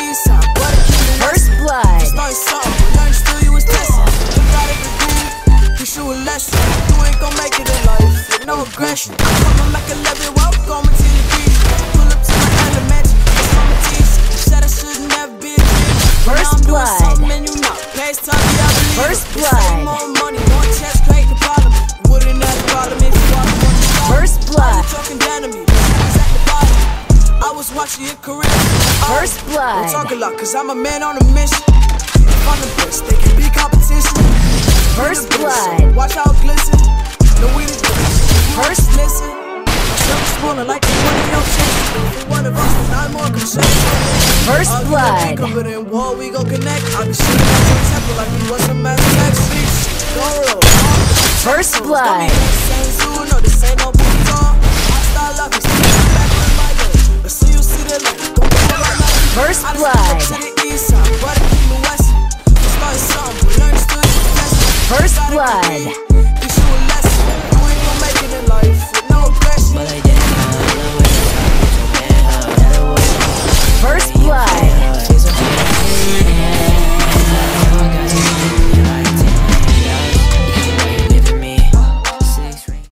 east side, but I keep it First blood. started something, but learned still you was testing. You got a degree, teach you a lesson. You ain't gon' make it in life with no aggression. I'm coming back 11, welcome to the beach. Pull up to my elementary, it's on my teeth. Said I should never be a kid. First now I'm doing blood. something and you know. Past time, yeah, I believe First it. blood. Save more money, more checks, create the problem. Wouldn't have a problem if you walked on the spot. First blood. You talking down to me, but you was at the bottom. I was watching your career. First blood. Don't talk a lot, cause I'm a man on a mission. If I'm the best, they can be competition. First We're the best, blood. so watch how it glisten. No, we the best. First listen. Myself spooner like the one in your chest. For one of us, not more concerned. First blood. But in war, we gon' connect. I be shooting at your temple like we was a mass attack. Go roll. First blood. No, this ain't no booty talk. I start loving, back with my girl. But see you see the light. Don't go right now. First I blood. just to the east side, but I keep it west. Started something, but learned still you was testing. First blood.